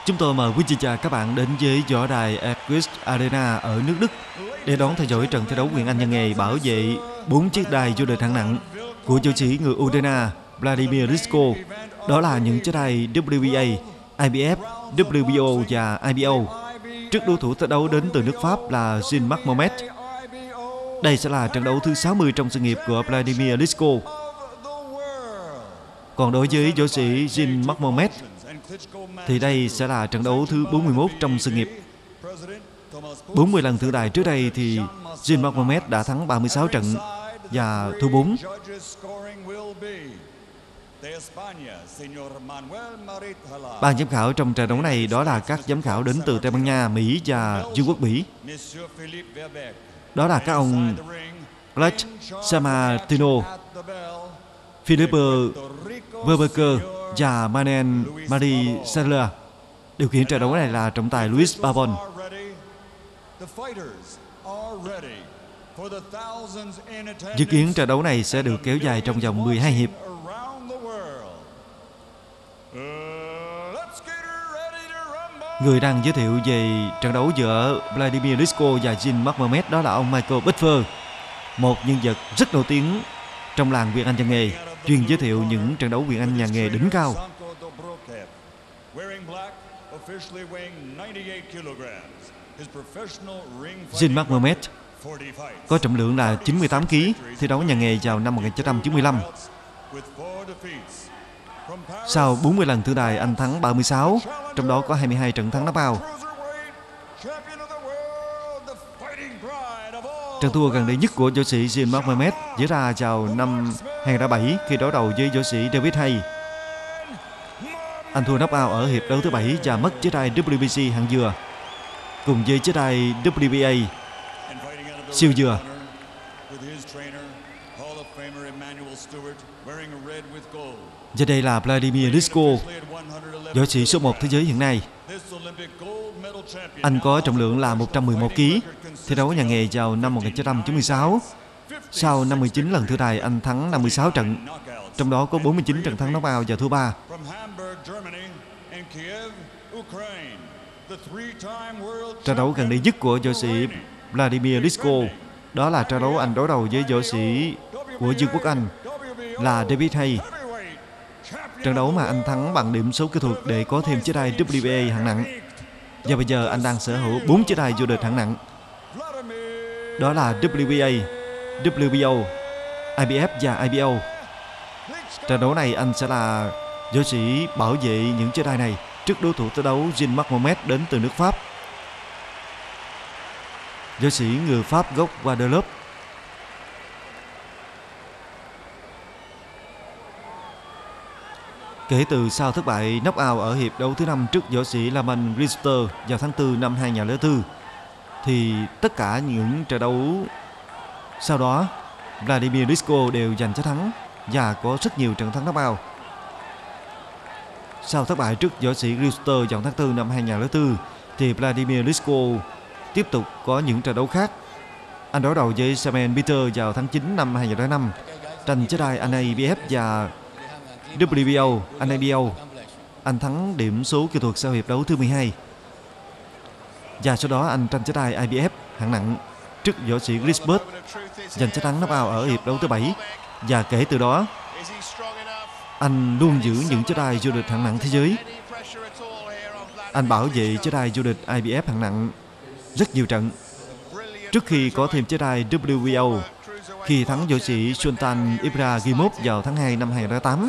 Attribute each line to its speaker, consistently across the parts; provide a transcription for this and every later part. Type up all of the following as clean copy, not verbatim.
Speaker 1: Chúng tôi mời quý vị và các bạn đến với võ đài Equus Arena ở nước Đức để đón theo dõi trận thi đấu Quyền Anh nhà nghề bảo vệ 4 chiếc đai vô địch hạng nặng của võ sĩ người Ukraine Vladimir Klitschko. Đó là những chiếc đai WBA, IBF, WBO và IBO. Trước đối thủ thi đấu đến từ nước Pháp là Jean-Marc Momet. Đây sẽ là trận đấu thứ 60 trong sự nghiệp của Vladimir Klitschko. Còn đối với võ sĩ Jean-Marc Momet thì đây sẽ là trận đấu thứ 41 trong sự nghiệp. 40 lần thượng đài trước đây thì Jean-Marc Momet đã thắng 36 trận và thua 4. Ban giám khảo trong trận đấu này đó là các giám khảo đến từ Tây Ban Nha, Mỹ và Vương quốc Bỉ. Đó là các ông Glad Samartino, Philippe Verbeeker và Manuel Marie Sadler. Điều khiển trận đấu này là trọng tài Luis Pavon. Dự kiến trận đấu này sẽ được kéo dài trong vòng 12 hiệp. Người đang giới thiệu về trận đấu giữa Vladimir Klitschko và Jean-Marc Momet đó là ông Michael Buffer, một nhân vật rất nổi tiếng trong làng Quyền Anh nhà nghề, chuyên giới thiệu những trận đấu Quyền Anh nhà nghề đỉnh cao. Jean-Marc Momet có trọng lượng là 98 kg, thi đấu nhà nghề vào năm 1995. Sau 40 lần thượng đài, anh thắng 36, trong đó có 22 trận thắng knockout. Trận thua gần đây nhất của võ sĩ Jean-Marc Momet diễn ra vào năm 2007 khi đối đầu với võ sĩ David Haye. Anh thua knockout ở hiệp đấu thứ 7 và mất chiếc đai WBC hạng dừa cùng với chiếc đai WBA siêu dừa. Và đây là Vladimir Klitschko, võ sĩ số 1 thế giới hiện nay. Anh có trọng lượng là 111 kg, thi đấu nhà nghề vào năm 1996. Sau 59 lần thượng đài, anh thắng 56 trận, trong đó có 49 trận thắng knockout và thua 3. Trận đấu gần đây nhất của võ sĩ Vladimir Klitschko đó là trận đấu anh đối đầu với võ sĩ của Vương quốc Anh là David Haye. Trận đấu mà anh thắng bằng điểm số kỹ thuật để có thêm chiếc đai WBA hạng nặng. Và bây giờ anh đang sở hữu 4 chiếc đai vô địch hạng nặng. Đó là WBA, WBO, IBF và IBO. Trận đấu này anh sẽ là võ sĩ bảo vệ những chiếc đai này trước đối thủ thi đấu Jean-Marc Momet đến từ nước Pháp. Võ sĩ người Pháp gốc Guadeloupe. Kể từ sau thất bại knockout ở hiệp đấu thứ 5 trước võ sĩ Lamont Richter vào tháng 4 năm 2004 thì tất cả những trận đấu sau đó Vladimir Klitschko đều giành chiến thắng và có rất nhiều trận thắng knockout. Sau thất bại trước võ sĩ Richter vào tháng 4 năm 2004 thì Vladimir Klitschko tiếp tục có những trận đấu khác. Anh đối đầu với Simon Peter vào tháng 9 năm 2005, tranh chiếc đai IBF và WBO, IBO. Anh thắng điểm số kỹ thuật sau hiệp đấu thứ 12. Và sau đó anh tranh chiếc đai IBF hạng nặng trước võ sĩ Grisbert, giành chiến thắng knockout ở hiệp đấu thứ 7. Và kể từ đó, anh luôn giữ những chiếc đai vô địch hạng nặng thế giới. Anh bảo vệ chiếc đai vô địch IBF hạng nặng rất nhiều trận trước khi có thêm chiếc đai WBO khi thắng võ sĩ Sultan Ibragimov vào tháng 2 năm 2008.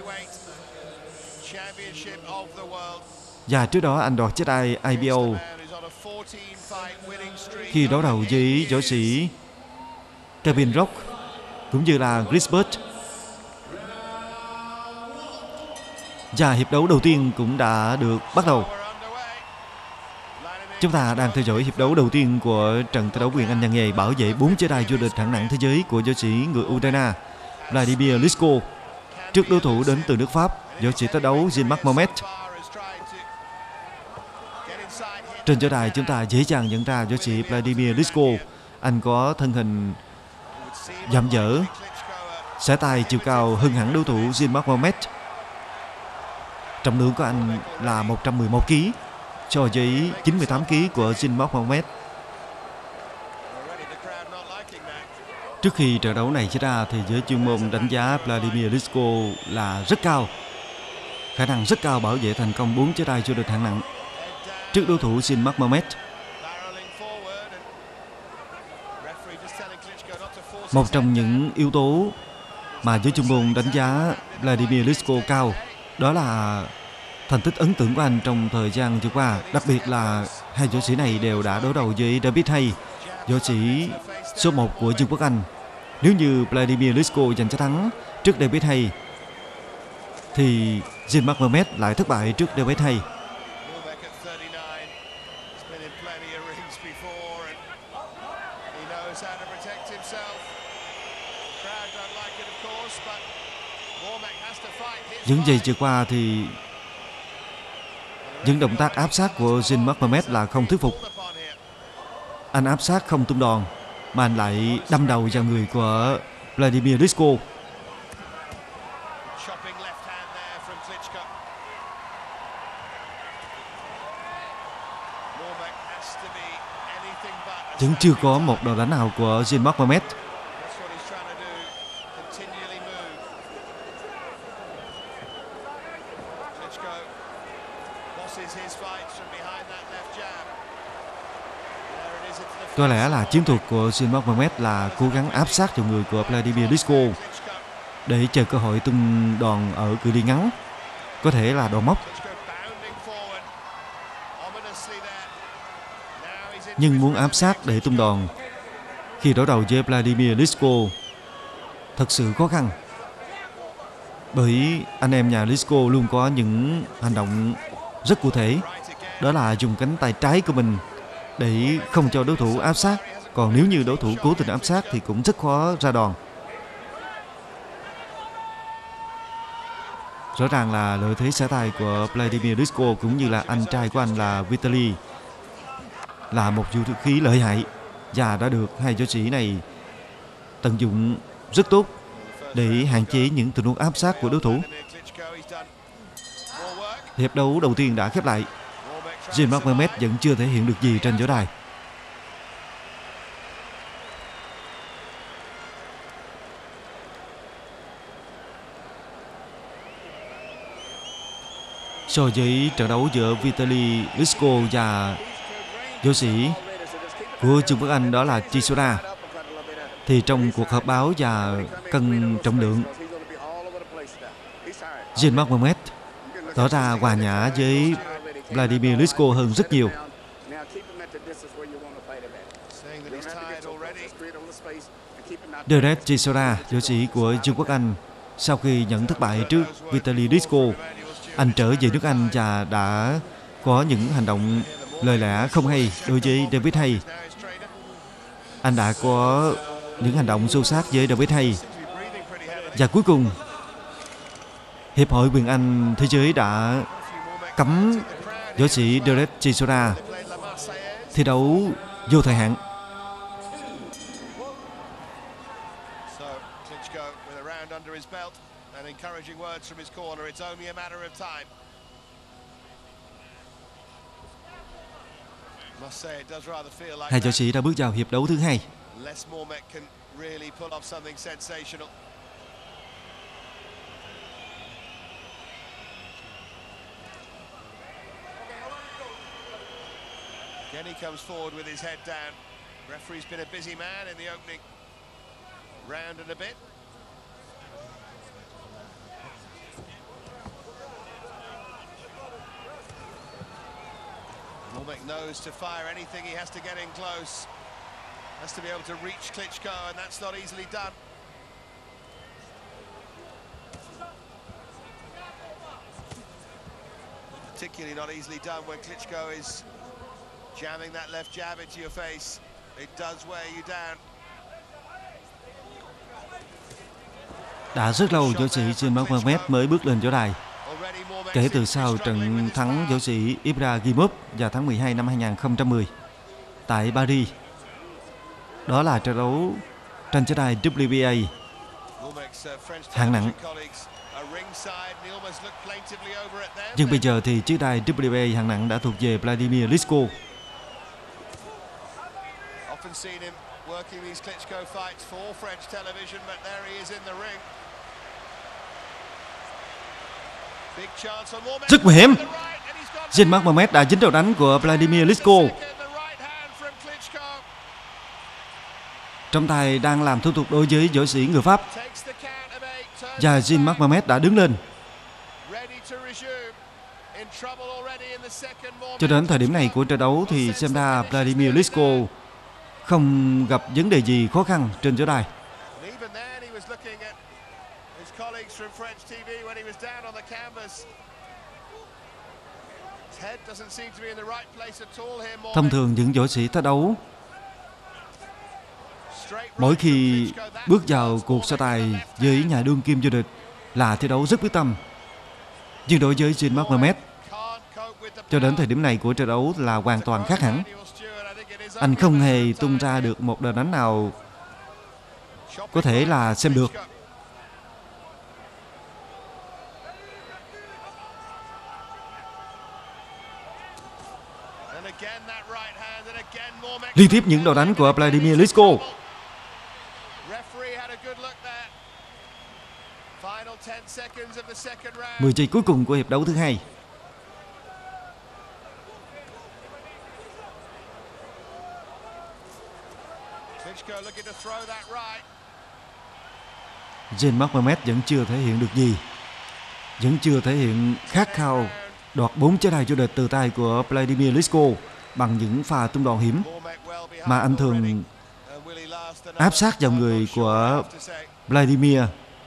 Speaker 1: Và trước đó anh đoạt chiếc đai IBO khi đối đầu với võ sĩ Kevin Rock cũng như là Grisbert. Và hiệp đấu đầu tiên cũng đã được bắt đầu. Chúng ta đang theo dõi hiệp đấu đầu tiên của trận thi đấu Quyền Anh nhà nghề bảo vệ 4 chiếc đai vô địch hạng nặng thế giới của võ sĩ người Ukraine Vladimir Klitschko trước đối thủ đến từ nước Pháp, võ sĩ thi đấu Jean-Marc Momet. Trên võ đài chúng ta dễ dàng nhận ra võ sĩ Vladimir Klitschko. Anh có thân hình dặm dở, xẻ tay chiều cao hơn hẳn đối thủ Jean-Marc Momet. Trọng lượng của anh là 111 kg so với 98 kg của Jin Mohamed. Trước khi trận đấu này xảy ra thì giới chuyên môn đánh giá Vladimir Klitschko là rất cao, khả năng rất cao bảo vệ thành công 4 chế đai vô địch hạng nặng trước đối thủ Jin Mohamed. Một trong những yếu tố mà giới chuyên môn đánh giá Vladimir Klitschko cao đó là thành tích ấn tượng của anh trong thời gian vừa qua, đặc biệt là hai võ sĩ này đều đã đối đầu với David Haye, võ sĩ số 1 của Vương quốc Anh. Nếu như Vladimir Klitschko giành chiến thắng trước David Haye thì Jin Mohamed lại thất bại trước David Haye. Những giây vừa qua thì những động tác áp sát của Jin Mohamed là không thuyết phục. Anh áp sát không tung đòn mà anh lại đâm đầu vào người của Vladimir Klitschko. Vẫn chưa có một đòn đánh nào của Jin Mohamed. Có lẽ là chiến thuật của Jin Mohamed là cố gắng áp sát vào người của Vladimir Klitschko để chờ cơ hội tung đòn ở cự ly ngắn, có thể là đòn móc. Nhưng muốn áp sát để tung đòn khi đối đầu với Vladimir Klitschko thật sự khó khăn, bởi anh em nhà Klitschko luôn có những hành động rất cụ thể, đó là dùng cánh tay trái của mình để không cho đối thủ áp sát. Còn nếu như đối thủ cố tình áp sát thì cũng rất khó ra đòn. Rõ ràng là lợi thế xả tay của Vladimir Klitschko cũng như là anh trai của anh là Vitaly là một vũ khí lợi hại và đã được hai võ sĩ này tận dụng rất tốt để hạn chế những tình huống áp sát của đối thủ. Hiệp đấu đầu tiên đã khép lại. Jin Mohamed vẫn chưa thể hiện được gì trên võ đài. So với trận đấu giữa Vitaly Klitschko và võ sĩ của Vương quốc Anh đó là Chisora, thì trong cuộc họp báo và cân trọng lượng, Jin Mohamed tỏ ra hòa nhã với Vladimir Klitschko hơn rất nhiều. Derek Chisora, võ sĩ của Vương quốc Anh, sau khi nhận thất bại trước Vitaly Klitschko, anh trở về nước Anh và đã có những hành động lời lẽ không hay đối với David Haye. Anh đã có những hành động xô xát với David Haye. Và cuối cùng, Hiệp hội Quyền Anh Thế giới đã cấm võ sĩ Derek Chisora thi đấu vô thời hạn. Hai võ sĩ đã bước vào hiệp đấu thứ hai.
Speaker 2: Kenny comes forward with his head down. Referee's been a busy man in the opening round and a bit. Womack knows to fire anything he has to get in close. Has to be able to reach Klitschko, and that's not easily done. Particularly not easily done when Klitschko is jamming that left jab into your face. It does wear you down.
Speaker 1: Đã rất lâu võ sĩ Jin Mohamed mới bước lên võ đài. Kể từ sau trận thắng võ sĩ Ibragimov vào tháng 12 năm 2010 tại Paris. Đó là trận đấu tranh võ đài WBA hạng nặng. Nhưng bây giờ thì chiếc đai WWE hạng nặng đã thuộc về Vladimir Klitschko. Rất nguy hiểm. Jean-Marc Mohamed đã dính đầu đánh của Vladimir Klitschko. Trọng tài đang làm thủ tục đối với võ sĩ người Pháp. Và Jean-Marc Mohamed đã đứng lên. Cho đến thời điểm này của trận đấu thì xem ra Vladimir Klitschko không gặp vấn đề gì khó khăn trên võ đài. Thông thường những võ sĩ thi đấu mỗi khi bước vào cuộc so tài với nhà đương kim vô địch là thi đấu rất quyết tâm. Nhưng đối với Jean-Marc Mohamed, cho đến thời điểm này của trận đấu là hoàn toàn khác hẳn. Anh không hề tung ra được một đòn đánh nào có thể là xem được. Liên tiếp những đòn đánh của Vladimir Klitschko. 10 giây cuối cùng của hiệp đấu thứ hai. Jean-Marc Mohamed vẫn chưa thể hiện được gì, vẫn chưa thể hiện khát khao đoạt 4 chiếc đai vô địch từ tay của Vladimir Klitschko bằng những pha tung đòn hiểm mà anh thường áp sát vào người của Vladimir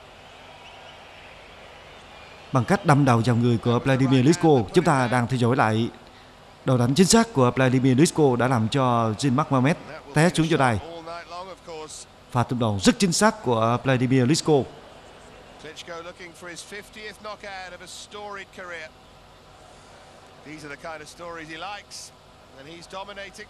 Speaker 1: bằng cách đâm đầu vào người của Vladimir Klitschko. Chúng ta đang theo dõi lại đầu đánh chính xác của Vladimir Klitschko đã làm cho Jean-Marc Mohamed té xuống võ đài. Pha tung đòn rất chính xác của Vladimir Klitschko.
Speaker 2: These are the kind of stories he likes, and he's dominating.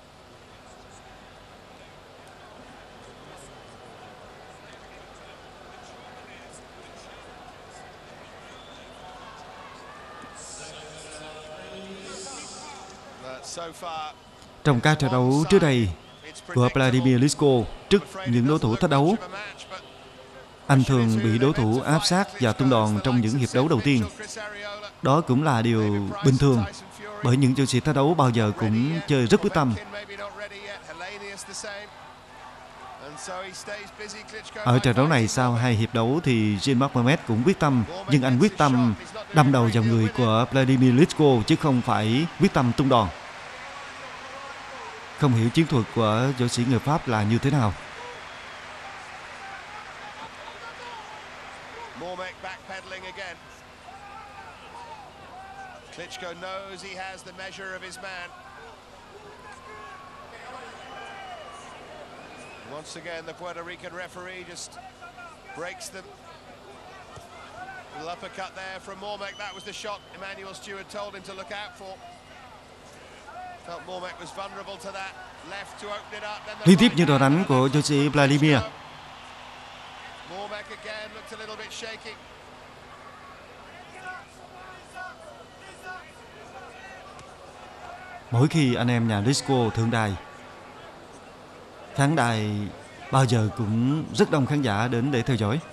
Speaker 1: Trong các trận đấu trước đây của Vladimir Klitschko trước những đối thủ thách đấu, anh thường bị đối thủ áp sát và tung đòn trong những hiệp đấu đầu tiên. Đó cũng là điều bình thường, bởi những võ sĩ thi đấu bao giờ cũng chơi rất quyết tâm. Ở trận đấu này sau 2 hiệp đấu thì Jean-Marc Mohamed cũng quyết tâm, nhưng anh quyết tâm đâm đầu vào người của Vladimir Klitschko chứ không phải quyết tâm tung đòn. Không hiểu chiến thuật của võ sĩ người Pháp là như thế nào.
Speaker 2: Klitschko knows he has the measure of his man. Once again, the Puerto Rican referee just breaks them. A little uppercut there from Mormek. That was the shot Emmanuel Stewart told him to look out for. Felt Mormek was vulnerable to that. Left to open it up.
Speaker 1: Liên tiếp những đòn đánh của võ sĩ Vladimir.
Speaker 2: Mormek again looked a little bit shaky.
Speaker 1: Mỗi khi anh em nhà Klitschko thượng đài, khán đài bao giờ cũng rất đông khán giả đến để theo dõi.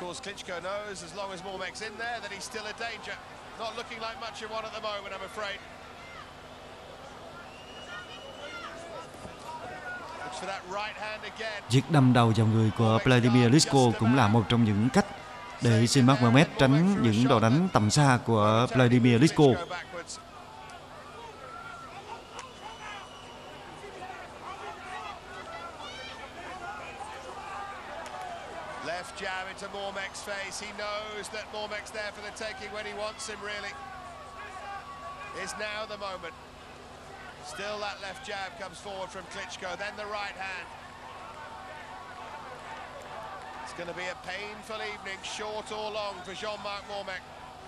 Speaker 1: Việc đâm đầu vào người của Vladimir Klitschko cũng là một trong những cách để Jean-Marc Mohamed tránh những đòn đánh tầm xa của Vladimir Klitschko.
Speaker 2: Left jab into Mormek's face. He knows that Mormek's there for the taking when he wants him, really. Is now the moment. Still that left jab comes forward from Klitschko, then the right hand. It's going to be a painful evening, short or long, for Jean-Marc Mormek.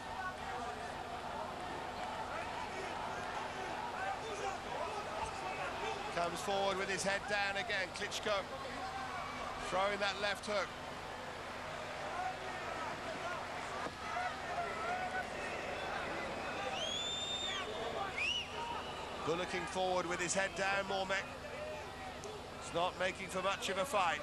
Speaker 2: Comes forward with his head down again, Klitschko throwing that left hook. Good looking forward with his head down, Mormek. It's not making for much of a fight.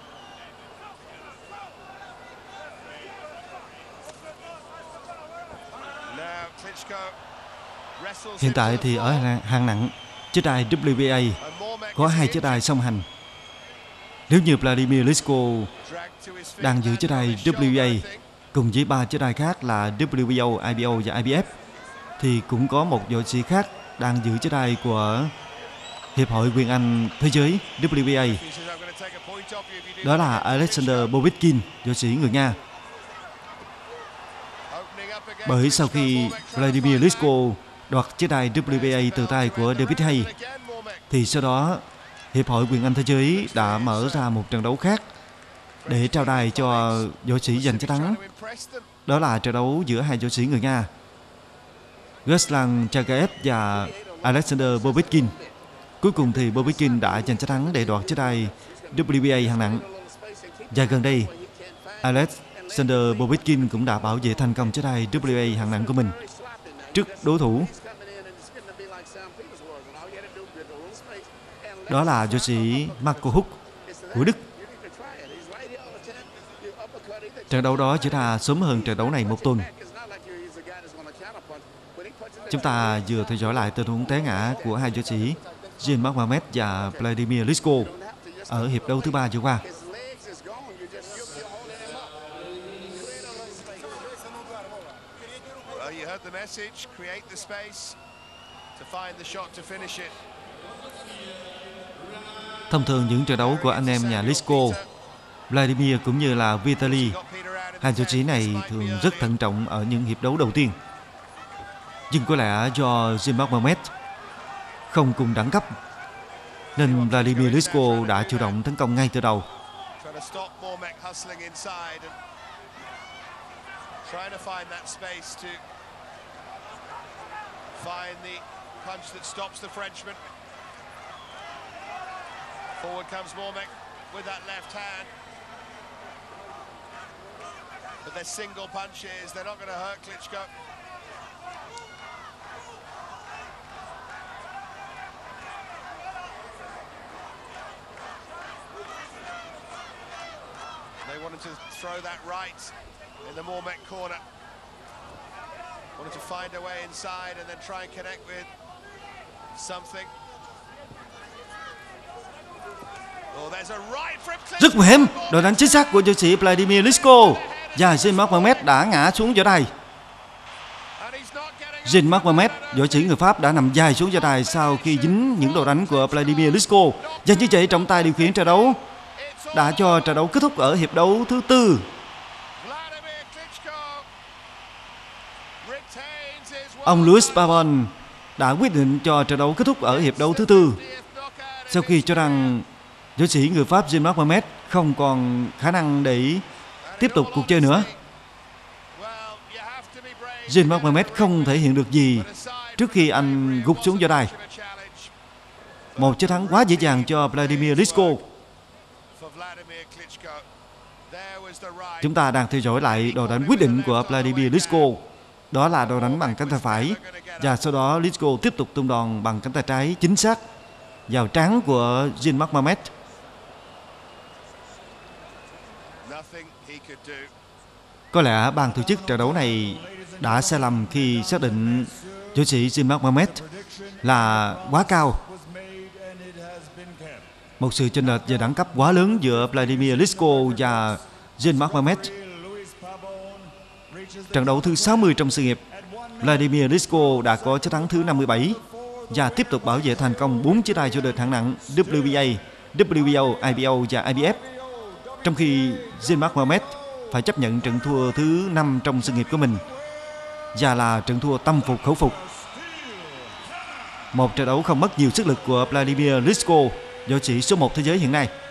Speaker 2: Now Klitschko wrestles.
Speaker 1: Hiện tại thì ở hạng nặng chiếc đài WBA có 2 chiếc đài song hành. Nếu như Vladimir Klitschko đang giữ chiếc đài WBA cùng với 3 chiếc đài khác là WBO, IBO và IBF, thì cũng có một võ sĩ khác đang giữ chiếc đài của Hiệp hội Quyền Anh Thế giới WBA. Đó là Alexander Povektin, võ sĩ người Nga. Bởi sau khi Vladimir Klitschko đoạt chiếc đài WBA từ tay của David Haye, thì sau đó Hiệp hội Quyền Anh Thế giới đã mở ra một trận đấu khác để trao đài cho võ sĩ giành chiến thắng. Đó là trận đấu giữa hai võ sĩ người Nga, Ruslan Chagaev và Alexander Povektin. Cuối cùng thì Povektin đã giành chiến thắng để đoạt chiếc đài WBA hạng nặng. Và gần đây, Alexander Povektin cũng đã bảo vệ thành công chiếc đài WBA hạng nặng của mình trước đối thủ. Đó là võ sĩ Marco Huck của Đức. Trận đấu đó diễn ra sớm hơn trận đấu này một tuần. Chúng ta vừa theo dõi lại tình huống té ngã của hai võ sĩ Jean-Marc Mamet và Vladimir Klitschko ở hiệp đấu thứ 3 vừa qua. Thông thường những trận đấu của anh em nhà Klitschko, Vladimir cũng như là Vitaly, hai võ sĩ này thường rất thận trọng ở những hiệp đấu đầu tiên. Nhưng có lẽ do Jean-Marc Mamet không cùng đẳng cấp nên Vladimir Klitschko đã chủ động tấn công ngay từ đầu.
Speaker 2: Forward comes Mormek with that left hand. But they're single punches. They're not going to hurt Klitschko. They wanted to throw that right in the Mormek corner. Wanted to find a way inside and then try and connect with something.
Speaker 1: Rất nguy hiểm, đội đánh chính xác của võ sĩ Vladimir Klitschko và Jean-Marc Mamet đã ngã xuống võ đài. Jean-Marc Mamet, võ sĩ người Pháp đã nằm dài xuống võ đài sau khi dính những đồ đánh của Vladimir Klitschko. Và như vậy trọng tài điều khiển trận đấu đã cho trận đấu kết thúc ở hiệp đấu thứ 4. Ông Louis Pavon đã quyết định cho trận đấu kết thúc ở hiệp đấu thứ 4 sau khi cho rằng võ sĩ người Pháp Jean-Marc Mamet không còn khả năng để tiếp tục cuộc chơi nữa. Jean-Marc Mamet không thể hiện được gì trước khi anh gục xuống võ đài. Một chiến thắng quá dễ dàng cho Vladimir Klitschko. Chúng ta đang theo dõi lại đồ đánh quyết định của Vladimir Klitschko. Đó là đồ đánh bằng cánh tay phải. Và sau đó Klitschko tiếp tục tung đòn bằng cánh tay trái chính xác vào trán của Jean-Marc Mamet. Có lẽ ban tổ chức trận đấu này đã sai lầm khi xác định võ sĩ Jean-Marc Mamet là quá cao. Một sự chênh lệch về đẳng cấp quá lớn giữa Vladimir Klitschko và Jean-Marc Mamet. Trận đấu thứ 60 trong sự nghiệp, Vladimir Klitschko đã có chiến thắng thứ 57 và tiếp tục bảo vệ thành công 4 chiếc đài vô địch hạng nặng WBA, WBO, IBO và IBF. Trong khi Jean-Marc Mamet phải chấp nhận trận thua thứ 5 trong sự nghiệp của mình và là trận thua tâm phục khẩu phục. Một trận đấu không mất nhiều sức lực của Vladimir Klitschko, võ sĩ số 1 thế giới hiện nay.